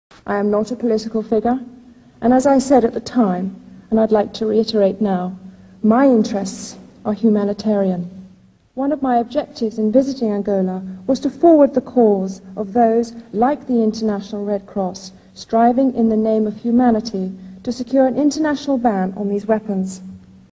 I am not a political figure, and as I said at the time, and I'd like to reiterate now, my interests are humanitarian. One of my objectives in visiting Angola was to forward the cause of those, like the International Red Cross, striving in the name of humanity to secure an international ban on these weapons.